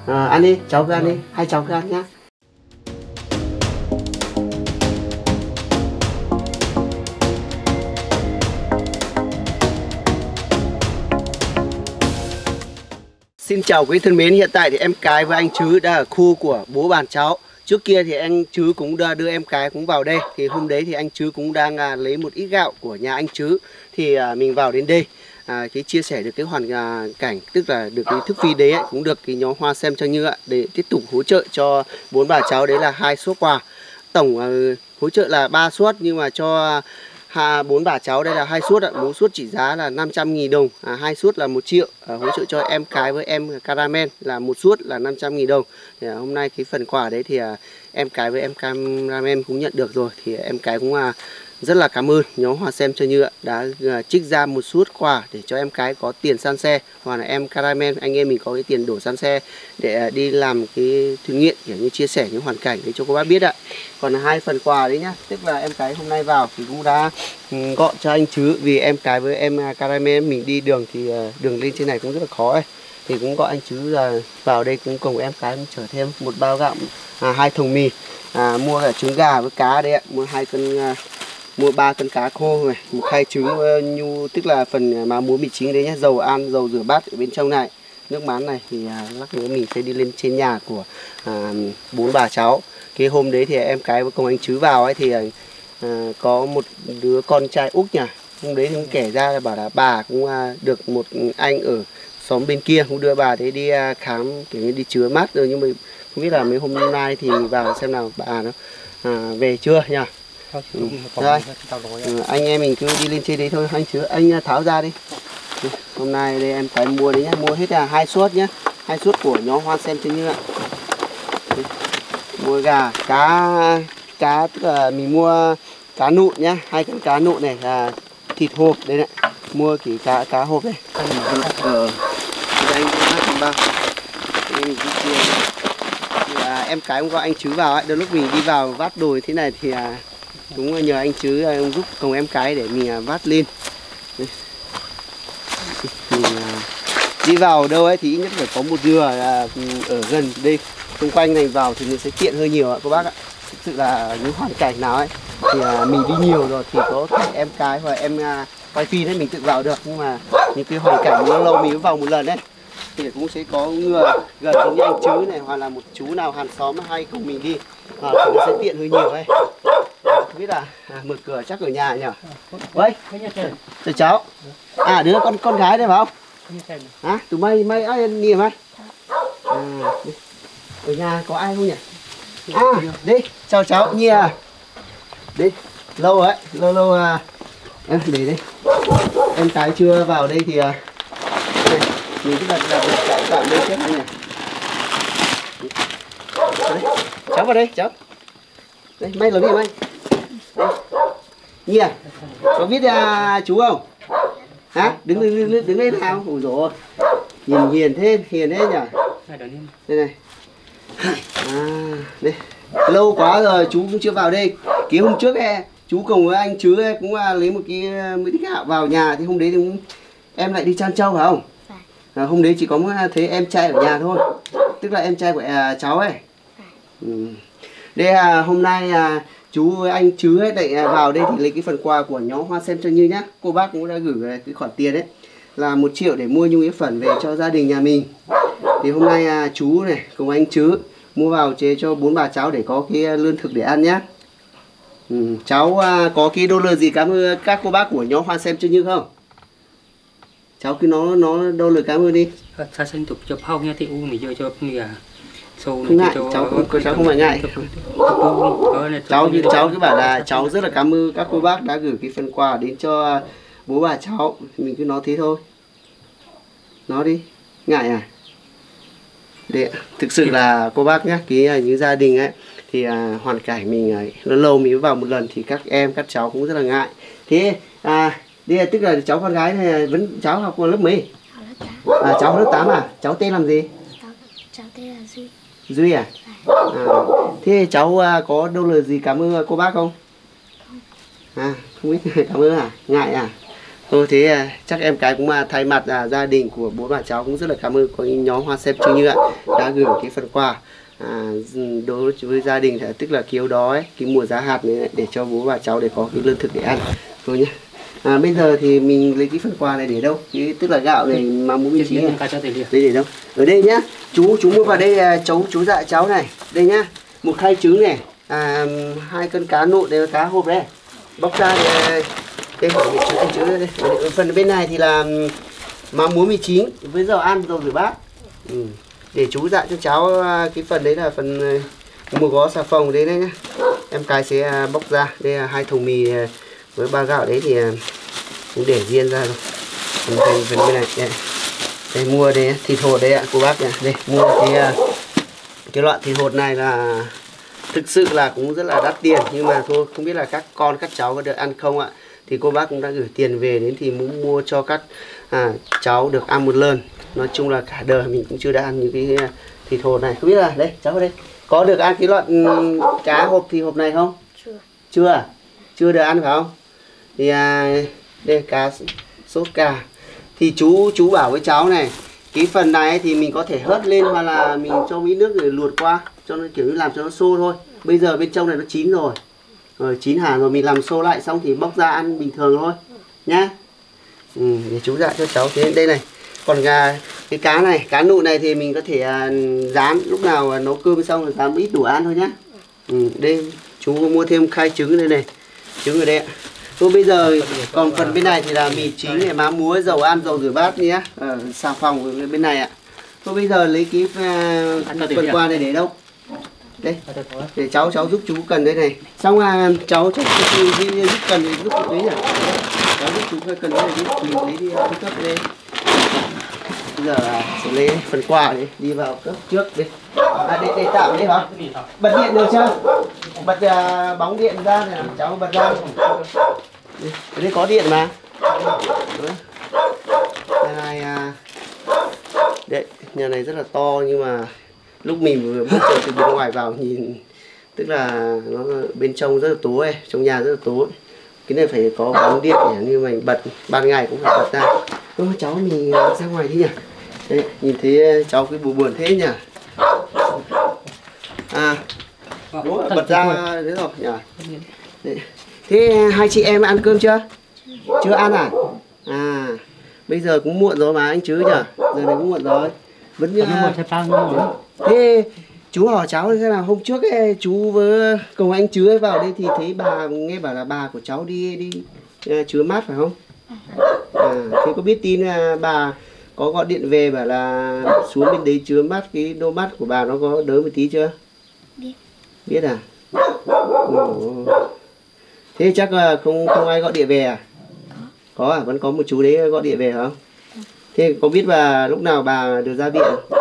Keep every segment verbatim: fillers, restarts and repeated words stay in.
À, ăn đi, cháu cứ ăn đi, hai cháu cứ ăn nhá. Xin chào quý thân mến, hiện tại thì em Cái với anh Chứ đã ở khu của bố bạn cháu. Trước kia thì anh Chứ cũng đã đưa em Cái cũng vào đây. Thì hôm đấy thì anh Chứ cũng đang à, lấy một ít gạo của nhà anh Chứ. Thì à, mình vào đến đây à, cái chia sẻ được cái hoàn à, cảnh, tức là được cái thức phi đấy ấy, cũng được cái nhóm Hoa Xem Cho Như ạ, để tiếp tục hỗ trợ cho bốn bà cháu. Đấy là hai suất quà. Tổng à, hỗ trợ là ba suất, nhưng mà cho À, bốn bà cháu đây là hai suất ạ, mỗi suất trị giá là năm trăm nghìn đồng, à, hai suất là một triệu, à, hỗ trợ cho em Cái với em Caramel là một suất là năm trăm nghìn đồng. Thì, à, hôm nay cái phần quà đấy thì à, em Cái với em Caramel cũng nhận được rồi, thì em Cái cũng à, rất là cảm ơn nhóm Hoa Xem Cho Như ạ, đã à, trích ra một suất quà để cho em Cái có tiền xăng xe, hoặc là em Caramel anh em mình có cái tiền đổ xăng xe để à, đi làm cái thử nghiệm, kiểu như chia sẻ những hoàn cảnh để cho các bác biết ạ. Còn hai phần quà đấy nhá, tức là em Cái hôm nay vào thì cũng đã um, gọi cho anh Chứ, vì em Cái với em Caramel mình đi đường thì uh, đường lên trên này cũng rất là khó ấy. Thì cũng gọi anh Chứ là vào đây cũng cùng em Cái cũng chở thêm một bao gạo, à, hai thùng mì, à, mua cả trứng gà với cá đấy ạ, mua hai cân uh, mua ba cân cá khô này, một khay trứng uh, nhu, tức là phần mà muối mì chính đấy nhé, dầu ăn, dầu rửa bát ở bên trong này, nước mắm này. Thì uh, lát nữa mình sẽ đi lên trên nhà của uh, bốn bà cháu. Cái hôm đấy thì em Cái với cùng anh Chứ vào ấy thì à, có một đứa con trai út nhỉ. Hôm đấy thì cũng kể ra là bảo là bà cũng à, được một anh ở xóm bên kia cũng đưa bà đấy đi à, khám, kiểu như đi chữa mắt rồi. Nhưng mà không biết là mấy hôm nay thì vào xem nào bà nó à, về chưa nhỉ. Ừ. Rồi. Ừ, anh em mình cứ đi lên trên đấy thôi. Anh Chứ, anh tháo ra đi. Hôm nay đây em Cái mua đấy nhá, mua hết là hai suất nhá, hai suất của nhóm Hoa Xem Cho Như ạ. Mua gà, cá, cá tức là mình mua cá nụn nhá, hai con cá nụn này là thịt hộp đây này, mua cái cá cá hộp này. Ờ, anh cũng bao, mình chia. À, em Cái cũng gọi anh Chứ vào ấy, đôi lúc mình đi vào vát đồi thế này thì à, cũng nhờ anh Chứ à, giúp cùng em Cái để mình à, vát lên. Đây. Mình à, đi vào đâu ấy thì ít nhất phải có một dừa à, ở gần đây. Xung quanh này vào thì mình sẽ tiện hơi nhiều ạ các bác ạ. Thực sự là những hoàn cảnh nào ấy thì à, mình đi nhiều rồi thì có thể em Cái hoặc em à, quay phim ấy mình tự vào được, nhưng mà những cái hoàn cảnh lâu lâu mình mới vào một lần đấy thì cũng sẽ có người gần giống như anh Chứ này, hoặc là một chú nào hàng xóm hay cùng mình đi, à, thì nó sẽ tiện hơi nhiều ấy. Không biết là à, mở cửa chắc ở nhà nhỉ. Vậy chào cháu. À đứa con con gái đấy phải không? Hả? Tụi mày mày ai niềm ai? À, ở nhà có ai không nhỉ? À, đi, chào cháu Nhi à. Đi, lâu ấy, lâu lâu à. Em để đây. Em Cái chưa vào đây thì à, đây, mình cứ đặt đặt đặt tạm đây trước nhỉ. Đây, cháu vào đây, cháu. Đây, may là gì may? Đây. Nhi à, có biết à, chú không? Hả? Đứng đứng đứng, đứng lên nào? Ủa rồi. Nhìn hiền thế, hiền thế nhỉ? Đây này. À, đây. Lâu quá rồi chú cũng chưa vào đây. Cái hôm trước ấy, chú cùng với anh Chứ ấy, cũng lấy một cái mấy cái gạo vào nhà. Thì hôm đấy thì cũng, em lại đi chăn trâu phải không? À, hôm đấy chỉ có thấy em trai ở nhà thôi. Tức là em trai của à, cháu ấy. Ừ. Đây à, hôm nay à, chú với anh Chứ ấy lại vào đây thì lấy cái phần quà của nhóm Hoa Xem Cho Như nhá. Cô bác cũng đã gửi cái khoản tiền đấy là một triệu để mua nhu yếu phẩm về cho gia đình nhà mình. Thì hôm nay à, chú này cùng anh Chứ mua vào chế cho bốn bà cháu để có cái lương thực để ăn nhá. Ừ, cháu à, có cái đô lời gì cảm ơn các cô bác của nhóm Hoa Xem Cho Như không? Cháu cứ nói nó đô lời cảm ơn đi. Sa sinh tục cho phong nha thì u này cho cho nhà. Không ngại, cháu không, cháu không phải ngại. Cháu như cháu cứ bảo là cháu rất là cảm ơn các cô bác đã gửi cái phần quà đến cho bố bà cháu. Mình cứ nói thế thôi. Nói đi, ngại à? Để, thực sự là cô bác nhé, cái những gia đình ấy thì à, hoàn cảnh mình à, lâu lâu mình vào một lần thì các em, các cháu cũng rất là ngại. Thế à, đây tức là cháu con gái này vẫn cháu học lớp mấy? À, cháu lớp tám à? Cháu tên làm gì? Cháu, cháu tên là Duy. Duy à? À, thế cháu à, có đâu lời gì cảm ơn cô bác không? À, không biết cảm ơn à? Ngại à? Thôi thế à, chắc em cái cũng mà thay mặt à, gia đình của bố bà cháu cũng rất là cảm ơn có nhóm Hoa Sen Trương Như ạ đã gửi cái phần quà à, đối với gia đình là tức là kiếu đó ấy, cái mùa giá hạt này để cho bố bà cháu để có cái lương thực để ăn thôi nhé. À, bây giờ thì mình lấy cái phần quà này để đâu? Cái, tức là gạo này mà muốn mình chín này. Đây để đâu? Ở đây nhá. Chú chú mua vào đây cháu chú dạ cháu này. Đây nhá. Một khay trứng này, à, hai cân cá nộn đây, cá hộp đây. Bóc ra để đây hỏi vị trí anh chứa đây. Ở phần bên này thì là mắm muối mì chính với dầu ăn, dầu rửa bát. Ừ. Để chú dạ cho cháu cái phần đấy là phần một gói xà phòng đấy nhá. Em cái sẽ bóc ra. Đây là hai thùng mì với ba gạo đấy thì cũng để riêng ra rồi. Phần, phần bên này đây. Đây mua đây thịt hột đấy ạ cô bác nhỉ. Đây mua cái cái loại thịt hột này là thực sự là cũng rất là đắt tiền, nhưng mà thôi không biết là các con các cháu có được ăn không ạ. Thì cô bác cũng đã gửi tiền về đến thì muốn mua cho các à, cháu được ăn một lần. Nói chung là cả đời mình cũng chưa đã ăn những cái thịt hột này. Không biết là đây cháu ở đây có được ăn cái loại um, cá hộp thịt hộp này không? Chưa. Chưa chưa được ăn phải không? Thì à, đây cá sốt cà thì chú chú bảo với cháu này, cái phần này thì mình có thể hớt lên hoặc là mình cho ít nước để luộc qua cho nó kiểu như làm cho nó xô thôi. Bây giờ bên trong này nó chín rồi, rồi chín hẳn rồi mình làm xô lại xong thì bóc ra ăn bình thường thôi nhá. Ừ, để chú dạy cho cháu thế đây này. Còn gà cái cá này, cá nụ này thì mình có thể à, rán lúc nào à, nấu cơm xong rồi rán ít đủ ăn thôi nhá. Ừ, đây chú mua thêm khay trứng đây này, trứng ở đây ạ. Thôi bây giờ còn phần bên này thì là mì chính này, má muối, dầu ăn, dầu rửa bát nhé, ở xà phòng bên này ạ. Thôi bây giờ lấy cái uh, phần quà này để đâu? Đây, để cháu cháu giúp chú cần đây này. Xong à, cháu cháu giúp, giúp, giúp cần thì giúp đấy nhỉ? Cháu giúp chú cần đấy giúp mình lấy đi uh, cấp đây. Bây giờ à, sẽ lấy phần quà đấy đi vào cấp trước đi. À, để, để tạo đấy hả? Bật điện được chưa? Bật uh, bóng điện ra này, cháu bật ra. Đây, ở đây có điện mà. Đấy. Đây này, à, đấy, nhà này rất là to nhưng mà lúc mình vừa bước từ bên ngoài vào nhìn tức là nó bên trong rất là tối, trong nhà rất là tối. Cái này phải có bóng điện để như mình bật ban ngày cũng phải bật ra. Ôi, cháu mình ra ngoài đi nhỉ. Đấy, nhìn thấy cháu cái buồn buồn thế nhỉ. À, đúng, bật ra đấy rồi nhỉ. Đấy. Thế hai chị em ăn cơm chưa? Chưa ăn à? À, bây giờ cũng muộn rồi mà anh chứ nhỉ? Giờ này cũng muộn rồi. Vẫn uh... thế chú hỏi cháu thế nào, hôm trước ấy, chú với cùng anh chứ ấy vào đây thì thấy bà nghe bảo là bà của cháu đi đi uh, chứa mát phải không? À, thế có biết tin uh, bà có gọi điện về bảo là xuống bên đấy chứa mát, cái đô mát của bà nó có đỡ một tí chưa? Biết. Biết à? Ồ. Thế chắc là không không ai gọi điện về à? Có à? Vẫn có một chú đấy gọi điện về không? Thế có biết bà lúc nào bà được ra viện?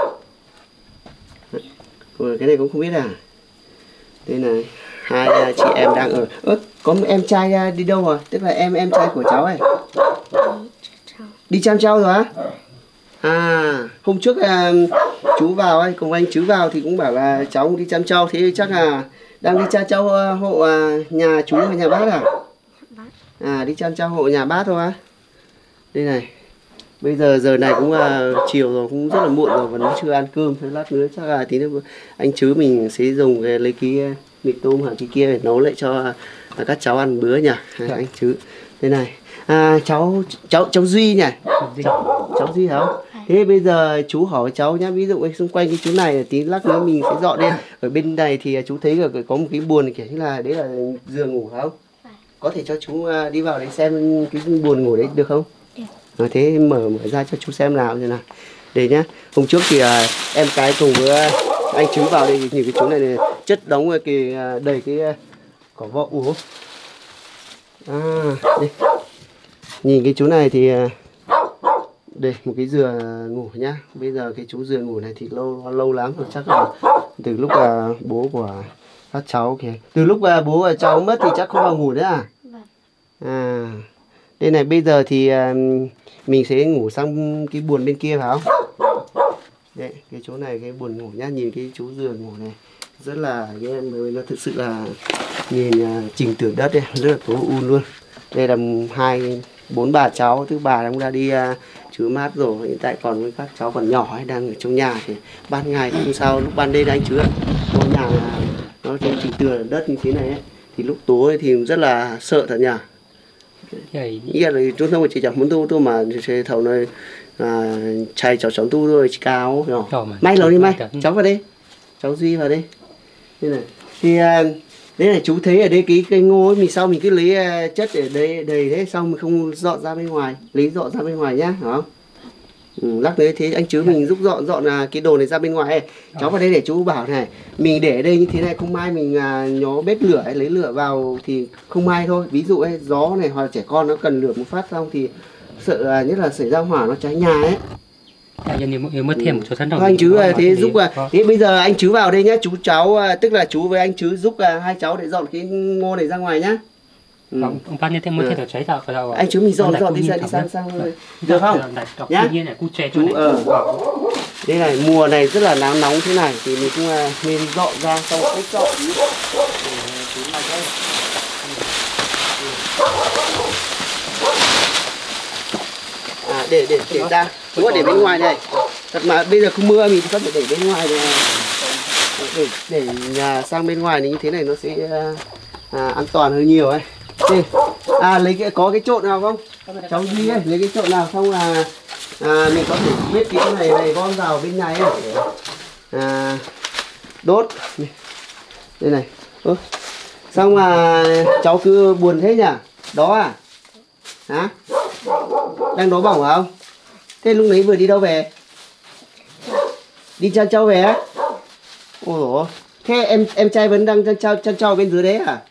Ủa, cái này cũng không biết à? Đây là hai chị em đang ở. Ơ, có một em trai đi đâu rồi? Tức là em em trai của cháu này. Đi chăm trâu rồi á? À, hôm trước là chú vào ấy, cùng anh chứ vào thì cũng bảo là cháu đi chăm trâu, thế chắc là đang đi chăm trâu hộ nhà chú và nhà bác à? À, đi chăm trâu hộ nhà bác thôi á. Đây này. Bây giờ giờ này cũng là chiều rồi, cũng rất là muộn rồi và nó chưa ăn cơm. Thế lát nữa chắc là tí nữa anh chứ mình sẽ dùng cái, lấy cái mì tôm hoặc cái kia để nấu lại cho các cháu ăn bữa nhỉ. Dạ. Anh chứ. Đây này. À, cháu cháu cháu Duy nhỉ? Cháu, cháu Duy hả? Thế bây giờ chú hỏi cháu nhá, ví dụ xung quanh cái chú này tí lát nữa mình sẽ dọn lên. Ở bên này thì chú thấy là có một cái buồn kiểu như là đấy là giường ngủ phải không? Có thể cho chú đi vào đấy xem cái buồn ngủ đấy được không? À, thế mở mở ra cho chú xem nào thế nào. Đây nhá. Hôm trước thì à, em cái cùng với anh chú vào đây nhìn cái chú này, này chất đóng cái đầy cái cỏ vọ ủ. À, đây. Nhìn cái chú này thì đây một cái giường ngủ nhá. Bây giờ cái chú giường ngủ này thì lâu lâu lắm rồi, chắc là từ lúc là bố của các cháu kìa. Từ lúc là bố và cháu mất thì chắc không vào ngủ nữa à? À. Đây này, bây giờ thì uh, mình sẽ ngủ sang cái buồng bên kia phải không? Đấy, cái chỗ này cái buồng ngủ nhá, nhìn cái chú giường ngủ này rất là cái nó thực sự là nhìn uh, trình tường đất đây, rất là tối un luôn. Đây là hai bốn bà cháu, thứ bà cũng đã đi uh, chứa mát rồi, hiện tại còn với các cháu còn nhỏ ấy, đang ở trong nhà thì ban ngày thì không sao, lúc ban đêm anh chứa ngôi nhà nó trên trình tường đất như thế này ấy, thì lúc tối thì rất là sợ thật nhỉ. Nghĩa là chúng tôi chỉ chẳng muốn tu tu mà thầu này à, chạy cháu cháu tu thôi cao nhỏ. May lâu đi may, cháu vào đây, cháu Duy vào đây. Đây này. Thì à, đấy này chú thấy ở đây cái cây ngô ấy, mình sau mình cứ lấy chất ở đây đầy thế xong mình không dọn ra bên ngoài, lấy dọn ra bên ngoài nhá, hiểu không? Ừ, lắc đấy thế anh chứ mình giúp dọn dọn là cái đồ này ra bên ngoài ấy. Cháu vào đây để chú bảo này, mình để ở đây như thế này không may mình à, nhó bếp lửa ấy, lấy lửa vào thì không may thôi. Ví dụ ấy, gió này hoặc là trẻ con nó cần lửa một phát xong thì sợ à, nhất là xảy ra hỏa nó cháy nhà ấy. À, nếu mất thêm một số sẵn anh chứ thế giúp à, thế bây giờ anh chứ vào đây nhá, chú cháu tức là chú với anh chứ giúp à, hai cháu để dọn cái ngô này ra ngoài nhá. Ừ. Ông phát như thế mới thể cháy tạo đâu. Anh chứ mình dọn dọn đi ra đi sang sang được không? Nhá. Chú ở đây này mùa này rất là nắng nóng thế này thì mình cũng uh, nên dọn ra xong ốp dọn. À để để để ra, chú để bên ngoài này. Thật mà bây giờ không mưa mình có thể để bên ngoài này. Để để nhà sang bên ngoài này như thế này nó sẽ à, an toàn hơn nhiều ấy. Đây. À lấy cái có cái trộn nào không? Cháu Duy ấy, lấy cái trộn nào xong là à, mình có thể biết cái này này gom vào bên này ấy. À, đốt. Đây này. Ừ. Xong mà cháu cứ buồn thế nhỉ? Đó à? Hả? Đang đố bỏng phải không? Thế lúc nãy vừa đi đâu về? Đi chăn trâu về á? Ôi dồi. Thế em em trai vẫn đang chăn trâu chăn trâu bên dưới đấy à?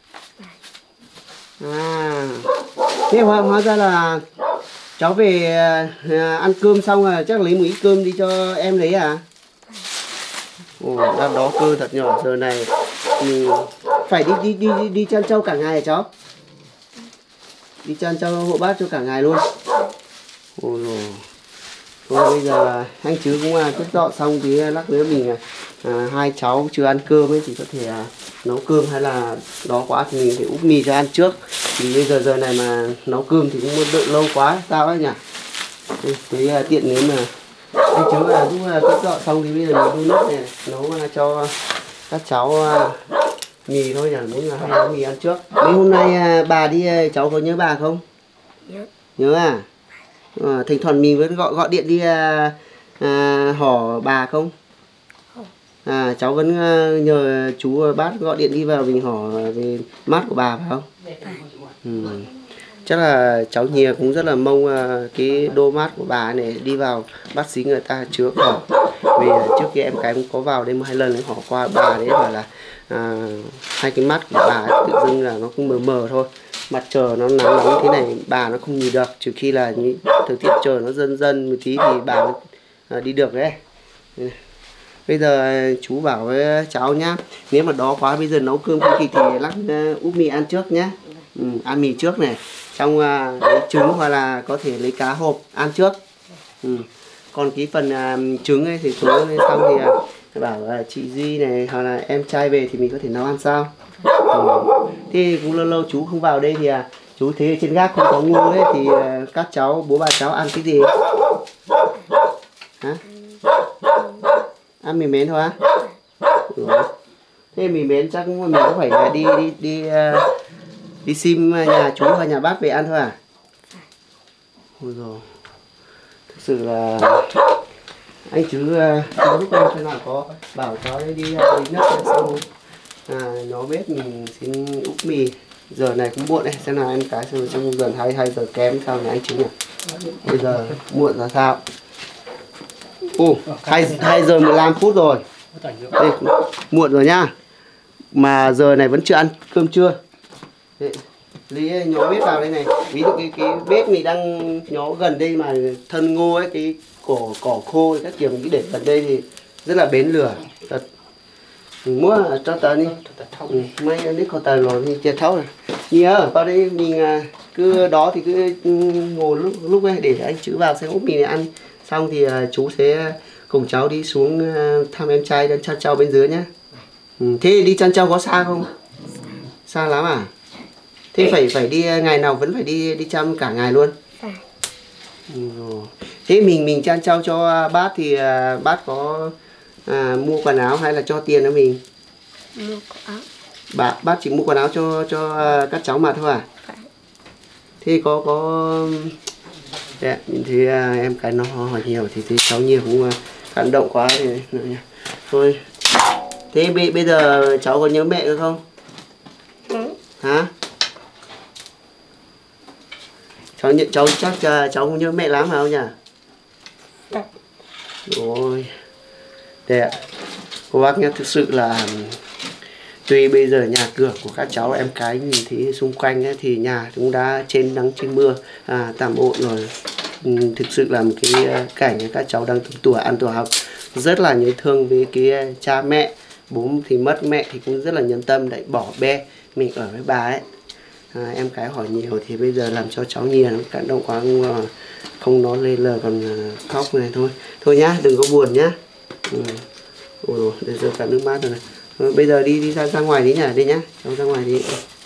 À, thế hóa, hóa ra là cháu về à, ăn cơm xong rồi chắc lấy một ít cơm đi cho em lấy à? Ồ, đã đó cơ thật nhỏ giờ này mình phải đi đi đi đi, đi chăn trâu cả ngày hả cháu? Đi chăn trâu hộ bác cho cả ngày luôn. Ôi dồi. Thôi bây giờ anh chứ cũng à, cất dọn xong thì lát nữa mình à, hai cháu chưa ăn cơm ấy thì có thể à, nấu cơm hay là đó quá thì mình phải úp mì cho ăn trước. Thì bây giờ giờ này mà nấu cơm thì cũng đợi lâu quá sao ấy nhỉ? Thế à, tiện nếu mà anh chứ là lúc à, cất dọn xong thì bây giờ mình đun nước này nấu à, cho các cháu à, mì thôi nhỉ, muốn là hay nấu mì ăn trước. Mấy hôm nay à, bà đi cháu có nhớ bà không? Nhớ. Nhớ à? À, thỉnh thoảng mình vẫn gọi gọi điện đi à, à, hỏi bà không? À, cháu vẫn uh, nhờ chú uh, bác gọi điện đi vào mình hỏi về mát của bà phải không? Ừ. Chắc là cháu Nhìa cũng rất là mong uh, cái đô mát của bà này đi vào bác sĩ người ta chữa khỏi. Vì uh, trước kia em cái cũng có vào đây một hai lần hỏi qua bà đấy bảo là uh, hai cái mắt của bà ấy, tự dưng là nó cũng mờ mờ thôi. Mặt trời nó nắng nóng thế này bà nó không nhìn được, trừ khi là những thời tiết trời nó dần dần một tí thì bà mới uh, đi được đấy. Bây giờ chú bảo với cháu nhá, nếu mà đó quá bây giờ nấu cơm không kịp thì lắc uh, úp mì ăn trước nhá. Ừ, ăn mì trước này, trong uh, lấy trứng hoặc là có thể lấy cá hộp ăn trước. Ừ. Còn cái phần uh, trứng ấy thì chú xong thì uh, bảo uh, chị Duy này hoặc là em trai về thì mình có thể nấu ăn sao. Ừ. Thế cũng lâu lâu chú không vào đây thì uh, chú thấy ở trên gác không có ngô ấy thì uh, các cháu bố bà cháu ăn cái gì? Hả? Ăn mì mến thôi á? Ừ. Thế mì mến chắc mình có phải đi đi đi uh, đi xin nhà chú và nhà bác về ăn thôi à? Ôi rồi. Thực sự là anh chứ uh, lúc nào thế nào có bảo cháu đi đi uh, nước xong à, nó bếp mình xin úp mì. Giờ này cũng muộn đấy, xem nào em cái xong trong gần hai hai giờ kém sao này anh chứ nhỉ? Bây giờ muộn ra sao? Ồ, hai giờ mười lăm phút rồi. Đây, muộn rồi nhá. Mà giờ này vẫn chưa ăn cơm trưa. Đây, lấy nhó bếp vào đây này. Ví dụ cái cái bếp mình đang nhó gần đây mà thân ngô ấy, cái cỏ cỏ khô các kiểu mình để gần đây thì rất là bén lửa. Thật. Mua cho tờ đi. Ừ, mấy đứa có tờ rồi thì chưa thấu rồi. Nhớ vào đây mình cứ đó thì cứ ngồi lúc lúc ấy để anh chữ vào xem úp mì này ăn. Xong thì uh, chú sẽ cùng cháu đi xuống uh, thăm em trai đang chăn trâu bên dưới nhé. Ừ, thế đi chăn trâu có xa không? Xa lắm à? Thế phải phải đi ngày nào vẫn phải đi đi chăm cả ngày luôn? Phải. Ừ, rồi. Thế mình mình chăn trâu cho bác thì à, bác có à, mua quần áo hay là cho tiền cho mình? Mua quần áo. Bác bác chỉ mua quần áo cho cho à, các cháu mà thôi à? Phải. Thế có có đấy, thì à, em cái nó hỏi nhiều thì, thì cháu nhiều cũng à, cảm động quá thì thôi. Thế bây, bây giờ cháu có nhớ mẹ được không? Ừ. Hả? Cháu nhận cháu chắc uh, cháu không nhớ mẹ lắm phải không nhỉ? Được. Rồi. Đây ạ. Cô bác nhé, thực sự là tuy bây giờ nhà cửa của các cháu em cái nhìn thấy xung quanh ấy, thì nhà cũng đã trên nắng trên mưa à, tạm ổn rồi. Ừ, thực sự là một cái cảnh các cháu đang tuổi ăn tuổi học, rất là nhớ thương với cái cha mẹ. Bố thì mất, mẹ thì cũng rất là nhân tâm lại bỏ bê mình ở với bà ấy. À, em cái hỏi nhiều thì bây giờ làm cho cháu nhiều nó cảm động quá, không, không nói lên lời còn khóc này thôi. Thôi nhá, đừng có buồn nhá. Ừ. Ôi, để giờ cả nước mắt rồi này. Rồi, bây giờ đi đi ra ra ngoài đi nhá, đây nhá, cháu ra ngoài đi.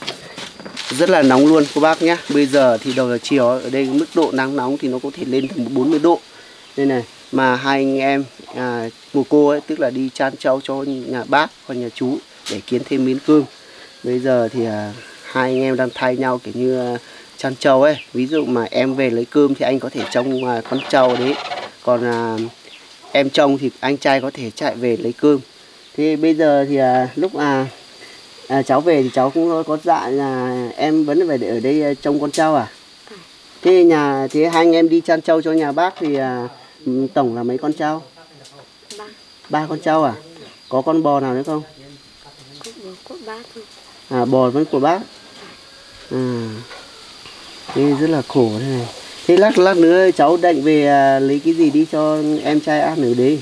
Rất là nóng luôn cô bác nhá. Bây giờ thì đầu giờ chiều ở đây mức độ nắng nóng thì nó có thể lênถึงbốn mươi độ. Đây này, mà hai anh em à, của cô ấy tức là đi chăn trâu cho nhà bác và nhà chú để kiếm thêm miếng cơm. Bây giờ thì à, hai anh em đang thay nhau kiểu như à, chăn trâu ấy. Ví dụ mà em về lấy cơm thì anh có thể trông à, con trâu đấy. Còn à, em trông thì anh trai có thể chạy về lấy cơm. Thì bây giờ thì à, lúc à, à cháu về thì cháu cũng có dặn là em vẫn phải để ở đây trông con trâu à? Thế nhà thế hai anh em đi chăn trâu cho nhà bác thì à, tổng là mấy con trâu? Ba. Ba con trâu à? Có con bò nào nữa không? Có bò của bác thôi. À, bò vẫn của bác. À, thế rất là khổ thế này. Thế lát lát nữa cháu định về à, lấy cái gì đi cho em trai ăn ở đấy?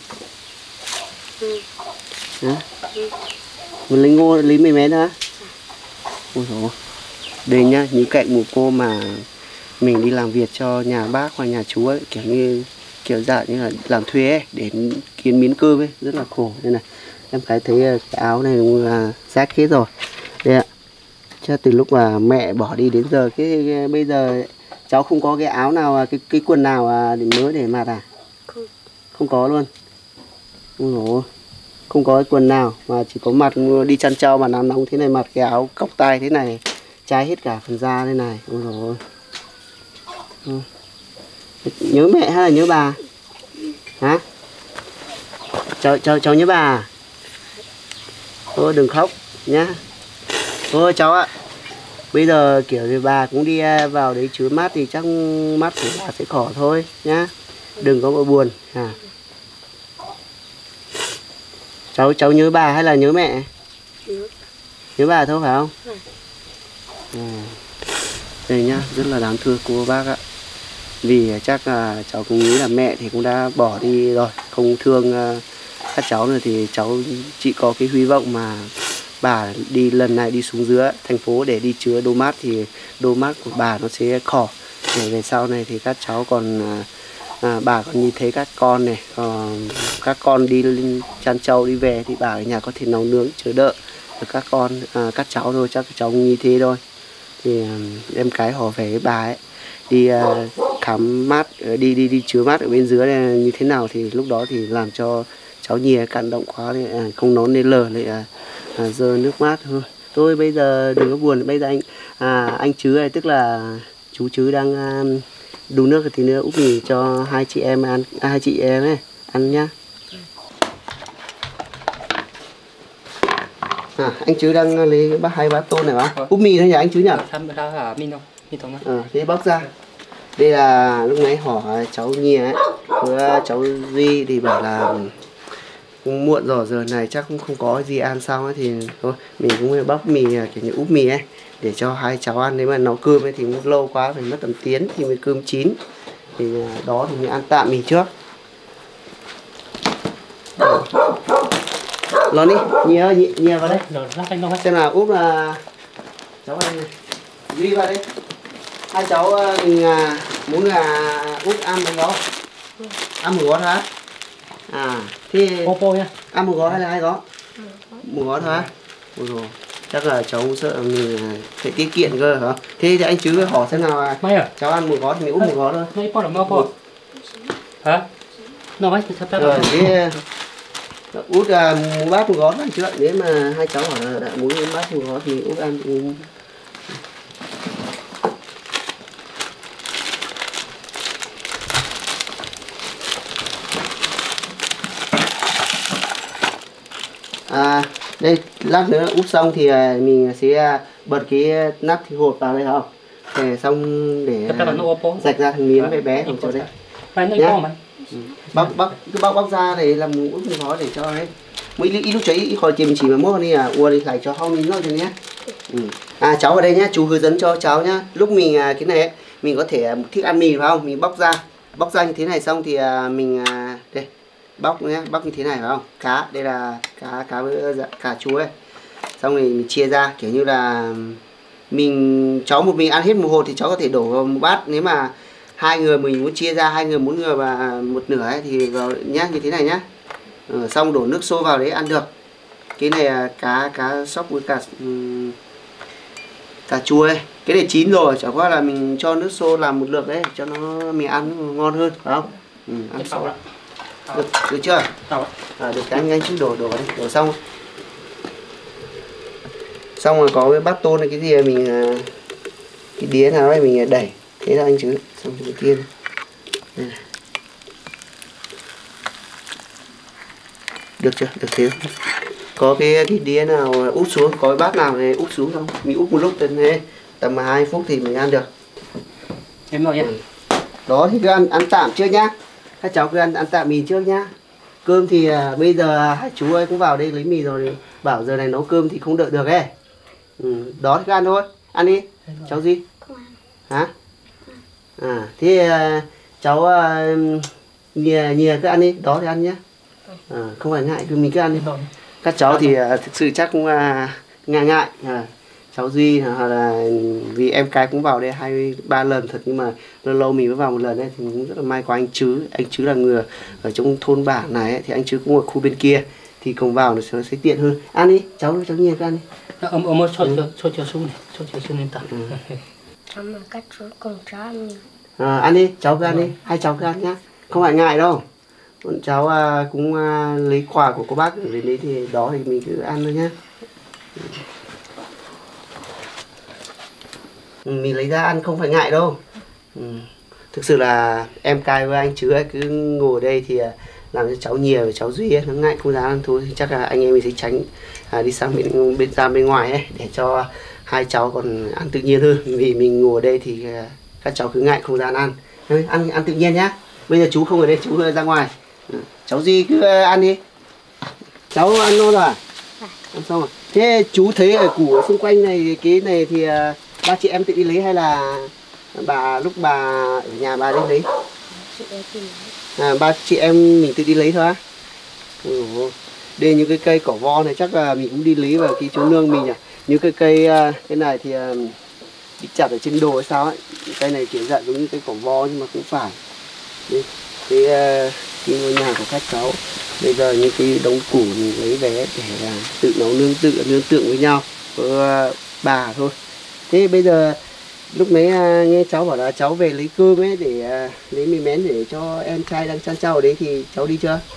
Ừ. Hả? Ừ. Một lấy ngô, lấy mấy mén hả? Ôi dồi. Đây nhá, những cạnh một cô mà mình đi làm việc cho nhà bác và nhà chú ấy, kiểu như kiểu dạng như là làm thuê ấy, để kiếm miếng cơm ấy, rất là khổ. Đây này, em cái thấy cái áo này cũng là rách hết rồi. Đây ạ, chứ từ lúc mà mẹ bỏ đi đến giờ, cái, cái bây giờ cháu không có cái áo nào, cái cái quần nào để mới để mặc à? Không. Không có luôn. Ôi dồi, không có cái quần nào mà chỉ có mặt đi chăn trâu mà nắng nóng thế này, mặc cái áo cộc tay thế này, cháy hết cả phần da thế này. Ôi dồi. Ừ. Nhớ mẹ hay là nhớ bà? Hả? Cháu, cháu, cháu nhớ bà à? Thôi đừng khóc nhá. Thôi cháu ạ, bây giờ kiểu thì bà cũng đi vào đấy chứa mát thì chắc mắt của bà sẽ khỏi thôi nhá. Đừng có buồn à. Cháu cháu nhớ bà hay là nhớ mẹ? Nhớ. Nhớ bà thôi phải không? Ừ. À. Đây nhá, rất là đáng thương cô bác ạ. Vì chắc là cháu cũng nghĩ là mẹ thì cũng đã bỏ đi rồi, không thương uh, các cháu nữa, thì cháu chỉ có cái hy vọng mà bà đi lần này đi xuống dưới thành phố để đi chứa đô mát thì đô mát của bà nó sẽ khỏi, để về sau này thì các cháu còn uh, à, bà còn nhìn thấy các con này, uh, các con đi chăn trâu đi về thì bà ở nhà có thể nấu nướng chờ đợi được các con, uh, các cháu thôi, chắc cháu như thế thôi. Thì uh, em cái hỏi về với bà ấy đi uh, khám mát, đi đi đi chứa mát ở bên dưới này như thế nào, thì lúc đó thì làm cho cháu nhìa cảm động quá thì à, không nói nên lời, lại à, à, rơi nước mắt thôi. Thôi bây giờ đừng có buồn, bây giờ anh à, anh Chứ này, tức là chú Chứ đang à, đun nước thì nữa úp mì cho hai chị em ăn, à, hai chị em ấy ăn nhá. À, anh Chứ đang lấy bát hai bát tô này hả? Úp mì thôi nhỉ anh Chứ nhỉ? À, thế bóc ra. Đây là lúc nãy hỏi cháu Nhi ấy với cháu Duy thì bảo là cũng muộn rồi, giờ này chắc cũng không có gì ăn xong ấy, thì thôi mình cũng bóc mì kiểu như úp mì ấy để cho hai cháu ăn. Nếu mà nấu cơm ấy thì mất lâu quá, phải mất tầm tiếng thì mới cơm chín, thì đó thì mình ăn tạm mì trước. Lon đi, nhiều nhiều vào đây. Xem nào, úp là cháu ăn này. Duy vào đây. Hai cháu mình muốn là út ăn một gói, ăn một gói hả? À, thì ăn một gói hay là hai gói? Một gói thôi á? Ôi dồi, chắc là cháu sợ mình phải tiết kiệm cơ hả? Thế thì anh chứ hỏi xem nào à? Mấy à? Cháu ăn một gói thì mình úp một gói thôi. Mấy bao là bao bao? Hả? Nó mấy sắp tới Rồi thế út à, một bát một gói ăn chưa? Nếu mà hai cháu hỏi là đã muốn một bát một gói thì út ăn. Ừ. À, đây lát nữa úp xong thì mình sẽ bật cái nắp thì hột vào đây không? Để xong để rạch ra thành miếng bé béของcháu đây. Nhá. Bóc bóc cứ bóc bóc ra để làm úp một gói để cho ấy. Mấy ít lúc cháy khỏi chìm chỉ mà mua đi à, ua đi lại cho không miếng nó cho nhé. Ừ. À cháu vào đây nhá, chú hướng dẫn cho cháu nhá. Lúc mình cái này ấy, mình có thể thích ăn mì phải không? Mình bóc ra, bóc ra như thế này xong thì mình đây bóc nhé, bóc như thế này phải không? Cá, đây là cá cá với dạ, cà chua ấy. Xong rồi mình chia ra kiểu như là mình cháu một mình ăn hết một hột thì cháu có thể đổ vào một bát, nếu mà hai người mình muốn chia ra, hai người muốn người và một nửa ấy, thì vào nhá như thế này nhá. Ừ, xong đổ nước sôi vào đấy ăn được. Cái này là cá cá sóc với cả um, cà chua ấy. Cái này chín rồi, chẳng qua là mình cho nước sôi làm một lượt đấy cho nó mình ăn ngon hơn phải không? Ừ, ăn sâu. Được, được chưa? À, được anh anh chứ đổ đổ vào đây, đổ xong. Xong rồi có cái bát tôn này cái gì mình cái đĩa nào đấy mình đẩy thế là anh chứ. Xong đầu tiên đây này. Được chưa? Được thế. Có cái cái đĩa nào úp xuống, có cái bát nào này úp xuống không? Mình úp một lúc tầm này tầm hai phút thì mình ăn được. Em rồi nhá. Ừ. Đó thì cứ ăn ăn tạm trước nhá. Các cháu cứ ăn ăn tạm mì trước nhá. Cơm thì à, bây giờ hai chú ơi cũng vào đây lấy mì rồi, bảo giờ này nấu cơm thì không đợi được ấy. Ừ, đó thì cứ ăn thôi, ăn đi. Cháu gì? Không ăn. Hả? À thế à, cháu à, nhìa nhìa cứ ăn đi, đó thì ăn nhá. À, không phải ngại, cứ mình cứ ăn đi. Các cháu thì à, thực sự chắc cũng à, ngại ngại. À, cháu Duy hoặc là vì em cái cũng vào đây hai ba lần thật, nhưng mà lâu lâu mình mới vào một lần ấy thì cũng rất là may có anh Chứ. Anh Chứ là người ở trong thôn bản này ấy, thì anh Chứ cũng ở khu bên kia thì cùng vào nó sẽ, sẽ tiện hơn. Ăn đi, cháu cháu Nhìa cứ ăn đi. Ông ông mới cho cho cho xuống này, cho cho xuống lên ta. Cháu mà cắt chú cùng cháu ăn. À, ăn đi, cháu cứ ăn đi, hai cháu cứ ăn nhá, không phải ngại đâu. Bọn cháu à, cũng à, lấy quà của cô bác về đấy thì đó thì mình cứ ăn thôi nhá. Ừ, mình lấy ra ăn không phải ngại đâu. Ừ. Thực sự là em cai với anh Chứ ấy, cứ ngồi ở đây thì làm cho cháu Nhìa và cháu Duy ấy, nó ngại không dám ăn thôi, thì chắc là anh em mình sẽ tránh à, đi sang bên bên ra bên ngoài ấy để cho hai cháu còn ăn tự nhiên hơn, vì mình ngồi ở đây thì à, các cháu cứ ngại không dám ăn. Thôi, ăn ăn tự nhiên nhá. Bây giờ chú không ở đây, chú ra ngoài. Ừ. Cháu Duy cứ ăn đi. Cháu ăn no rồi à? Ăn xong rồi. Thế chú thấy ở củ ở xung quanh này cái này thì ba chị em tự đi lấy hay là bà lúc bà ở nhà bà đi lấy? À, ba chị em mình tự đi lấy thôi á? Ừ. Đây những cái cây cỏ vo này chắc là mình cũng đi lấy vào cái chỗ nương mình à. Những cái cây cái này thì bị chặt ở trên đồ hay sao ấy. Cây này kiểu dạng giống như cây cỏ vo nhưng mà cũng phải. Đây, cái, cái ngôi nhà của các cháu. Bây giờ những cái đống củ mình lấy về để là tự nấu nương tự nương tượng với nhau với bà thôi. Thế bây giờ lúc nãy nghe cháu bảo là cháu về lấy cơm ấy để lấy mì mén để cho em trai đang chăn trâu ở đấy thì cháu đi chưa?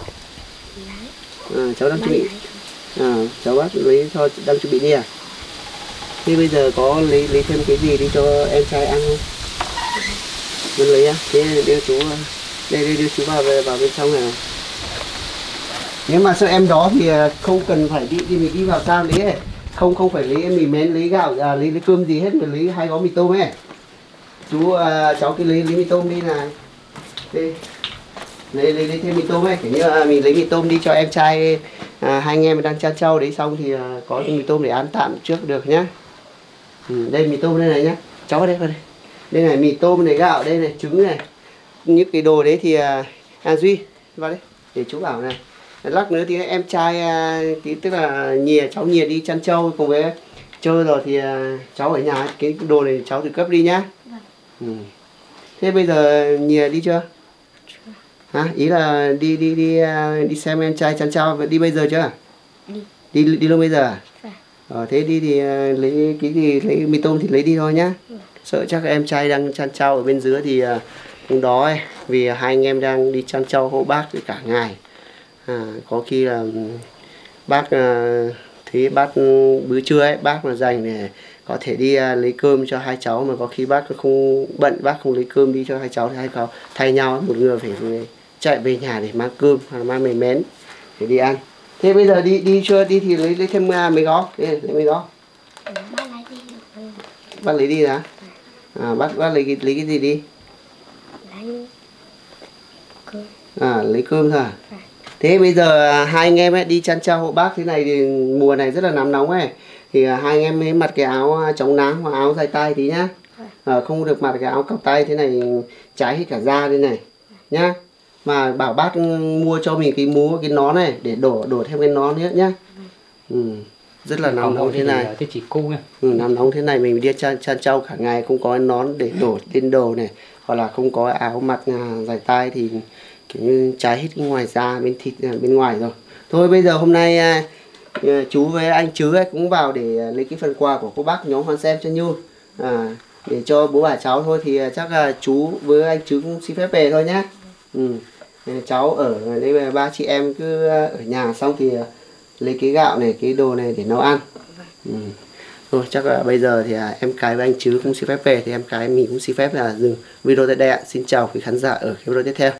À, cháu đang chuẩn bị. À, cháu bác lấy cho đang chuẩn bị đi à? Thế bây giờ có lấy lấy thêm cái gì đi cho em trai ăn không? Muốn lấy á? Thế đưa chú đây đây đưa chú vào về vào bên trong này. Nếu mà sợ em đó thì không cần phải đi đi mình đi vào sang đấy ấy. Không không phải lấy mì mén, lấy gạo, à, lấy, lấy cơm gì hết, mà lấy hai gói mì tôm ấy. Chú à, cháu cứ lấy lấy mì tôm đi này. Đây. Lấy lấy lấy thêm mì tôm ấy, kiểu như là mình lấy mì tôm đi cho em trai à, hai anh em đang chăn trâu đấy, xong thì à, có mì tôm để ăn tạm trước được nhá. Ừ, đây mì tôm đây này nhá. Cháu vào đây vào đây. Đây này mì tôm này, gạo đây này, trứng này. Những cái đồ đấy thì à, à Duy vào đây để chú bảo này. Lát nữa thì em trai tí tức là Nhìa cháu Nhìa đi chăn trâu cùng với chơi rồi thì cháu ở nhà cái đồ này cháu tự cấp đi nhá. Ừ. Thế bây giờ Nhìa đi chưa? Hả? Ý là đi đi đi đi xem em trai chăn trâu đi bây giờ chưa? Đi. Đi đi luôn bây giờ à? Ờ, thế đi thì à, lấy cái gì, lấy mì tôm thì lấy đi thôi nhá. Sợ chắc em trai đang chăn trâu ở bên dưới thì à, cũng đó ấy, vì hai anh em đang đi chăn trâu hộ bác cả ngày. À, có khi là bác à, thế bác bữa trưa ấy bác mà dành để có thể đi à, lấy cơm cho hai cháu, mà có khi bác không bận bác không lấy cơm đi cho hai cháu thì hai cháu thay nhau, một người phải chạy về nhà để mang cơm hoặc là mang mì mén để đi ăn. Thế bây giờ đi đi chưa đi thì lấy lấy thêm uh, mấy gó, lấy mấy gó. Bác lấy đi. Bác lấy đi hả? À, bác bác lấy cái lấy cái gì đi? Lấy cơm. À, lấy cơm thôi à? Thế bây giờ à, hai anh em ấy đi chăn trâu hộ bác thế này thì mùa này rất là nắng nóng ấy, thì à, hai anh em mới mặc cái áo à, chống nắng hoặc áo dài tay tí nhá. À, không được mặc cái áo cộc tay thế này cháy hết cả da đây này nhá. Mà bảo bác mua cho mình cái mũ cái nón này để đổ đổ thêm cái nón nữa nhá. Ừ. Rất là nắng nóng thế này. Thế chỉ cô nha. Ừ, nắng nóng thế này mình đi chăn chăn trâu cả ngày không có nón để đổ lên đầu này, hoặc là không có áo mặc à, dài tay thì kiểu như cháy hết cái ngoài da bên thịt bên ngoài rồi. Thôi bây giờ hôm nay à, chú với anh Chứ ấy cũng vào để lấy cái phần quà của cô bác nhóm Hoàn Xem cho Nhu, à, để cho bố bà cháu thôi, thì chắc là chú với anh Chứ cũng xin phép về thôi nhá. Ừ. Cháu ở đây ba chị em cứ ở nhà xong thì lấy cái gạo này cái đồ này để nấu ăn. Ừ. Thôi chắc là bây giờ thì à, em cái với anh Chứ cũng xin phép về, thì em cái mình cũng xin phép là dừng video tại đây ạ. Xin chào quý khán giả ở cái video tiếp theo.